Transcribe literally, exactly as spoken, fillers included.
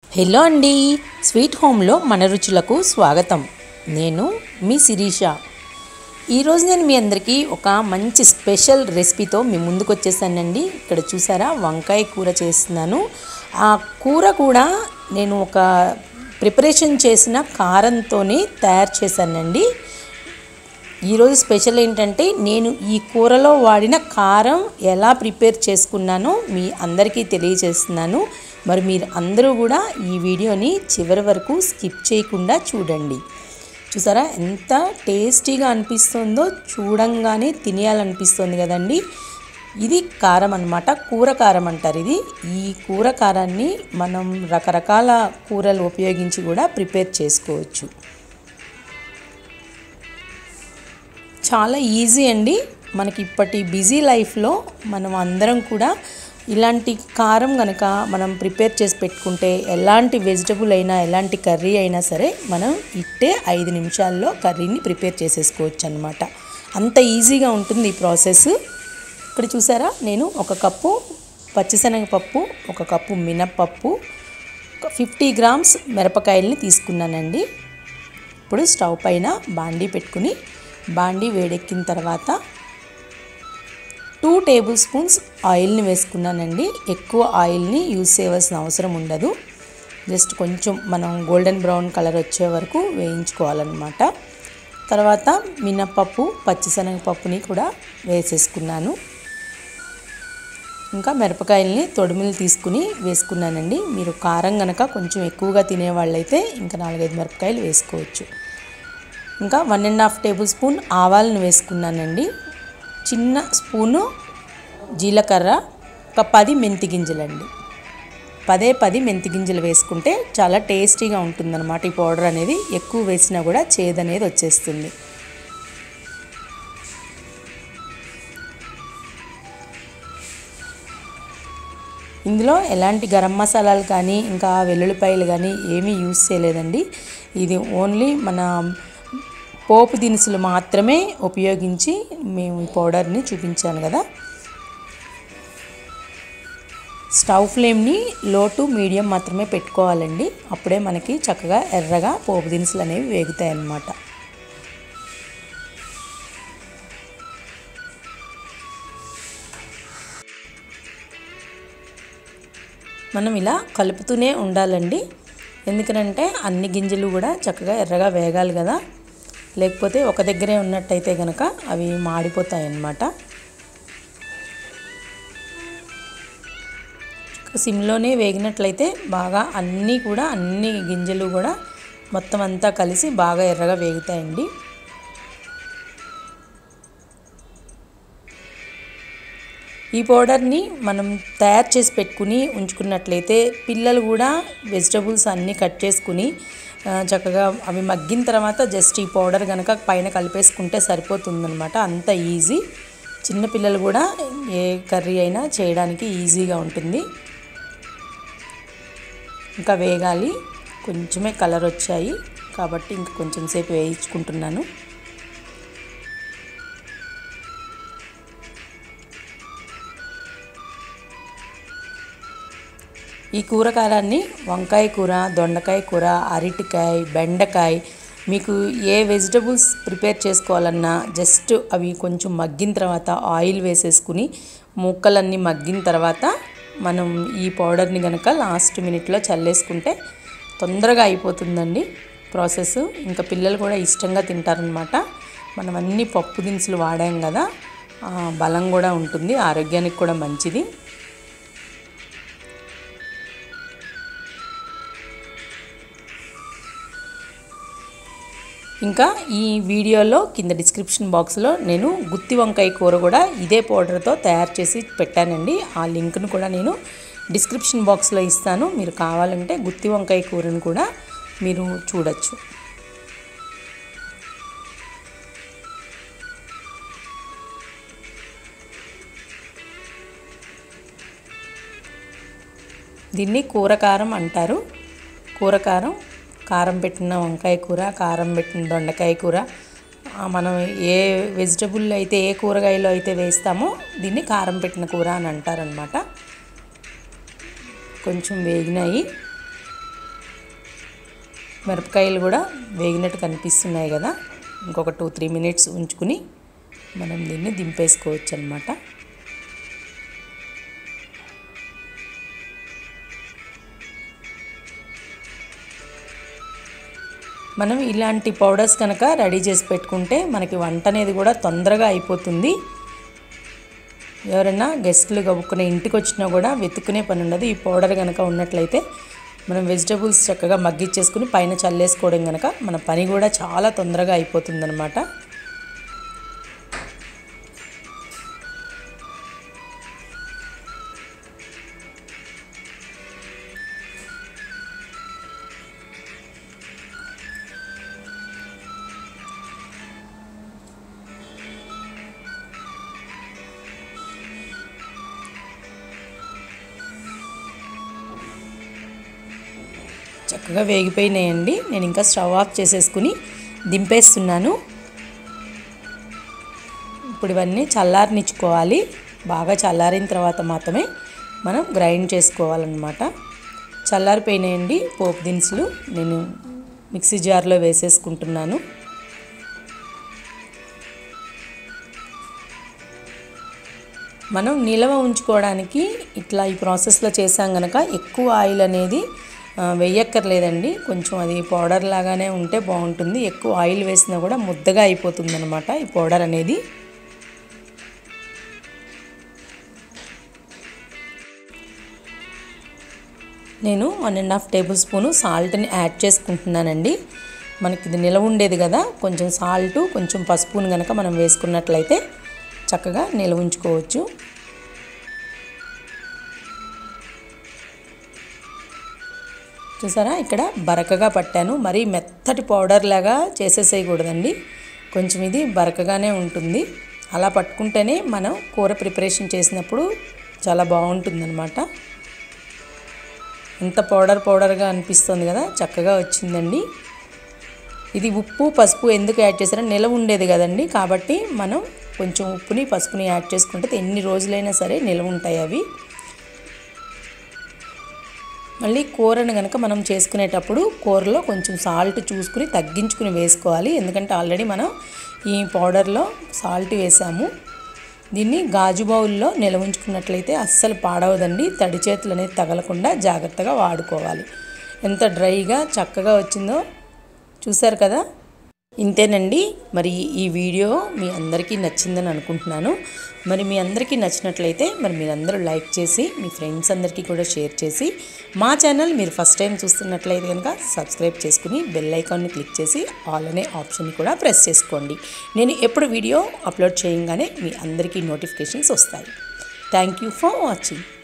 Hello అండి, sweet హోమ్లో మన రుచులకు స్వాగతం. నేను మీ శిరీష. ఈరోజు నేను మీ అందరికీ ఒక మంచి స్పెషల్ రెసిపీతో మీ ముందుకు వచ్చేసానండి. ఇక్కడ చూసారా, వంకాయ కూర చేస్తున్నాను. ఆ కూర కూడా నేను ఒక ప్రిపరేషన్ చేసిన కారంతోనే తయారు చేశానండి. ఈరోజు స్పెషల్ ఏంటంటే, నేను ఈ కూరలో వాడిన కారం ఎలా ప్రిపేర్ చేసుకున్నానో మీ అందరికీ తెలియజేస్తున్నాను. మరి మీరు అందరూ కూడా ఈ వీడియోని చివరి వరకు స్కిప్ చేయకుండా చూడండి. చూసారా ఎంత టేస్టీగా అనిపిస్తుందో, చూడంగానే తినేయాలనిపిస్తుంది కదండి. ఇది కారం అన్నమాట, కూర కారం అంటారు ఇది. ఈ కూర కారాన్ని మనం రకరకాల కూరలు ఉపయోగించి కూడా ప్రిపేర్ చేసుకోవచ్చు. చాలా ఈజీ అండి. మనకి ఇప్పటి బిజీ లైఫ్లో మనం అందరం కూడా ఇలాంటి కారం కనుక మనం ప్రిపేర్ చేసి పెట్టుకుంటే, ఎలాంటి వెజిటబుల్ అయినా ఎలాంటి కర్రీ అయినా సరే మనం ఇట్టే ఐదు నిమిషాల్లో కర్రీని ప్రిపేర్ చేసేసుకోవచ్చు అన్నమాట. అంత ఈజీగా ఉంటుంది ఈ ప్రాసెస్. ఇక్కడ చూసారా, నేను ఒక కప్పు పచ్చిశనగపప్పు, ఒక కప్పు మినప్పప్పు, ఒక ఫిఫ్టీ గ్రామ్స్ మిరపకాయలని తీసుకున్నానండి. ఇప్పుడు స్టవ్ పైన బాండీ పెట్టుకుని, బాండీ వేడెక్కిన తర్వాత టూ టేబుల్ స్పూన్స్ ఆయిల్ని వేసుకున్నానండి. ఎక్కువ ఆయిల్ని యూజ్ చేయవలసిన అవసరం ఉండదు. జస్ట్ కొంచెం మనం గోల్డెన్ బ్రౌన్ కలర్ వచ్చే వరకు వేయించుకోవాలన్నమాట. తర్వాత మినప్పప్పు, పచ్చిశనగపప్పుని కూడా వేసేసుకున్నాను. ఇంకా మిరపకాయల్ని తొడిమిలు తీసుకుని వేసుకున్నానండి. మీరు కారం కనుక కొంచెం ఎక్కువగా తినేవాళ్ళైతే ఇంకా నాలుగైదు మిరపకాయలు వేసుకోవచ్చు. ఇంకా one and half tablespoon ఆవాలను వేసుకున్నానండి. చిన్న స్పూను జీలకర్ర, ఒక పది మెంతి గింజలండి. పదే పది మెంతి గింజలు వేసుకుంటే చాలా టేస్టీగా ఉంటుందన్నమాట. ఈ పౌడర్ అనేది ఎక్కువ వేసినా కూడా చేదు అనేది వచ్చేస్తుంది. ఇందులో ఎలాంటి గరం మసాలాలు కానీ ఇంకా వెల్లుల్లిపాయలు కానీ ఏమీ యూజ్ చేయలేదండి. ఇది ఓన్లీ మన పోపు దినుసులు మాత్రమే ఉపయోగించి మేము ఈ పౌడర్ని చూపించాను కదా. స్టవ్ ఫ్లేమ్ని లో టు మీడియం మాత్రమే పెట్టుకోవాలండి. అప్పుడే మనకి చక్కగా ఎర్రగా పోపు దినుసులు అనేవి వేగుతాయి అన్నమాట. మనం ఇలా కలుపుతూనే ఉండాలండి. ఎందుకంటే అన్ని గింజలు కూడా చక్కగా ఎర్రగా వేగాలి కదా. లేకపోతే ఒక దగ్గరే ఉన్నట్టయితే కనుక అవి మాడిపోతాయి అన్నమాట. సిమ్లోనే వేగినట్లయితే బాగా అన్నీ కూడా అన్ని గింజలు కూడా మొత్తం అంతా కలిసి బాగా ఎర్రగా వేగుతాయండి. ఈ పౌడర్ని మనం తయారు చేసి పెట్టుకుని ఉంచుకున్నట్లయితే పిల్లలు కూడా వెజిటబుల్స్ అన్నీ కట్ చేసుకుని చక్కగా అవి మగ్గిన తర్వాత జస్ట్ ఈ పౌడర్ కనుక పైన కలిపేసుకుంటే సరిపోతుందన్నమాట. అంత ఈజీ. చిన్నపిల్లలు కూడా ఏ కర్రీ అయినా చేయడానికి ఈజీగా ఉంటుంది. ఇంకా వేగాలి, కొంచెమే కలర్ వచ్చాయి కాబట్టి ఇంకా కొంచెం సేపు వేయించుకుంటున్నాను. ఈ కూర కారాన్ని వంకాయ కూర, దొండకాయ కూర, అరటికాయ, బెండకాయ, మీకు ఏ వెజిటబుల్స్ ప్రిపేర్ చేసుకోవాలన్నా జస్ట్ అవి కొంచెం మగ్గిన తర్వాత ఆయిల్ వేసేసుకుని ముక్కలన్నీ మగ్గిన తర్వాత మనం ఈ పౌడర్ని కనుక లాస్ట్ మినిట్లో చల్లేసుకుంటే తొందరగా అయిపోతుందండి ప్రాసెస్. ఇంకా పిల్లలు కూడా ఇష్టంగా తింటారనమాట. మనం అన్ని పప్పు దినుసులు వాడాం కదా, బలం కూడా ఉంటుంది, ఆరోగ్యానికి కూడా మంచిది. ఇంకా ఈ వీడియోలో కింద డిస్క్రిప్షన్ బాక్స్లో నేను గుత్తి వంకాయ కూర కూడా ఇదే పౌడర్తో తయారు చేసి పెట్టానండి. ఆ లింక్ను కూడా నేను డిస్క్రిప్షన్ బాక్స్లో ఇస్తాను. మీరు కావాలంటే గుత్తి వంకాయ కూరను కూడా మీరు చూడొచ్చు. దీన్ని కూర కారం అంటారు. కూర కారం, కారం పెట్టిన వంకాయ కూర, కారం పెట్టిన దొండకాయ కూర, మనం ఏ వెజిటబుల్ అయితే ఏ కూరగాయలో అయితే వేస్తామో దీన్ని కారం పెట్టిన కూర అని అంటారనమాట. కొంచెం వేగినాయి. మిరపకాయలు కూడా వేగినట్టు కనిపిస్తున్నాయి కదా, ఇంకొక టూ త్రీ మినిట్స్ ఉంచుకుని మనం దీన్ని దింపేసుకోవచ్చు అన్నమాట. మనం ఇలాంటి పౌడర్స్ కనుక రెడీ చేసి పెట్టుకుంటే మనకి వంట అనేది కూడా తొందరగా అయిపోతుంది. ఎవరైనా గెస్టులు గబుక్కునే ఇంటికి వచ్చినా కూడా వెతుక్కునే పని ఉండదు. ఈ పౌడర్ కనుక ఉన్నట్లయితే మనం వెజిటబుల్స్ చక్కగా మగ్గిచ్చేసుకుని పైన చల్లేసుకోవడం కనుక మన పని కూడా చాలా తొందరగా అయిపోతుందన్నమాట. చక్కగా వేగిపోయినాయండి. నేను ఇంకా స్టవ్ ఆఫ్ చేసేసుకుని దింపేస్తున్నాను. ఇప్పుడు ఇవన్నీ చల్లారనిచ్చుకోవాలి. బాగా చల్లారిన తర్వాత మాత్రమే మనం గ్రైండ్ చేసుకోవాలన్నమాట. చల్లారిపోయినాయండి పోపు దినుసులు. నేను మిక్సీ జార్లో వేసేసుకుంటున్నాను. మనం నిల్వ ఉంచుకోవడానికి ఇట్లా ఈ ప్రాసెస్లో చేసాం కనుక ఎక్కువ ఆయిల్ అనేది వేయక్కర్లేదండి. కొంచెం అది పౌడర్ లాగానే ఉంటే బాగుంటుంది. ఎక్కువ ఆయిల్ వేసినా కూడా ముద్దగా అయిపోతుంది అనమాట ఈ పౌడర్ అనేది. నేను one and half tablespoon సాల్ట్ని యాడ్ చేసుకుంటున్నానండి. మనకి ఇది నిలవ ఉండేది కదా, కొంచెం సాల్ట్ కొంచెం పసుపుని కనుక మనం వేసుకున్నట్లయితే చక్కగా నిల్వ ఉంచుకోవచ్చు. చూసారా, ఇక్కడ బరకగా పట్టాను. మరీ మెత్తటి పౌడర్ లాగా చేసేసేయకూడదండి. కొంచెం ఇది బరకగానే ఉంటుంది. అలా పట్టుకుంటేనే మనం కూర ప్రిపరేషన్ చేసినప్పుడు చాలా బాగుంటుందన్నమాట. ఎంత పౌడర్ పౌడర్గా అనిపిస్తుంది కదా, చక్కగా వచ్చిందండి. ఇది ఉప్పు పసుపు ఎందుకు యాడ్ చేశారో నిలవ ఉండేది కదండి, కాబట్టి మనం కొంచెం ఉప్పుని పసుపుని యాడ్ చేసుకుంటే ఎన్ని రోజులైనా సరే నిలవ ఉంటాయి అవి. మళ్ళీ కూరను కనుక మనం చేసుకునేటప్పుడు కూరలో కొంచెం సాల్ట్ చూసుకుని తగ్గించుకుని వేసుకోవాలి. ఎందుకంటే ఆల్రెడీ మనం ఈ పౌడర్లో సాల్ట్ వేసాము. దీన్ని గాజు బౌల్లో నిల్వ ఉంచుకున్నట్లయితే అస్సలు పాడవదండి. తడి చేతులు అనేది తగలకుండా జాగ్రత్తగా వాడుకోవాలి. ఎంత డ్రైగా చక్కగా వచ్చిందో చూసారు కదా. ఇంతేనండి. మరి ఈ వీడియో మీ అందరికీ నచ్చిందని అనుకుంటున్నాను. మరి మీ అందరికీ నచ్చినట్లయితే మరి మీరందరూ లైక్ చేసి మీ ఫ్రెండ్స్ అందరికీ కూడా షేర్ చేసి, మా ఛానల్ మీరు ఫస్ట్ టైం చూస్తున్నట్లయితే కనుక సబ్స్క్రైబ్ చేసుకుని బెల్ ఐకాన్ని క్లిక్ చేసి ఆల్ అనే ఆప్షన్ని కూడా ప్రెస్ చేసుకోండి. నేను ఎప్పుడు వీడియో అప్లోడ్ చేయగానే మీ అందరికీ నోటిఫికేషన్స్ వస్తాయి. Thank you for watching.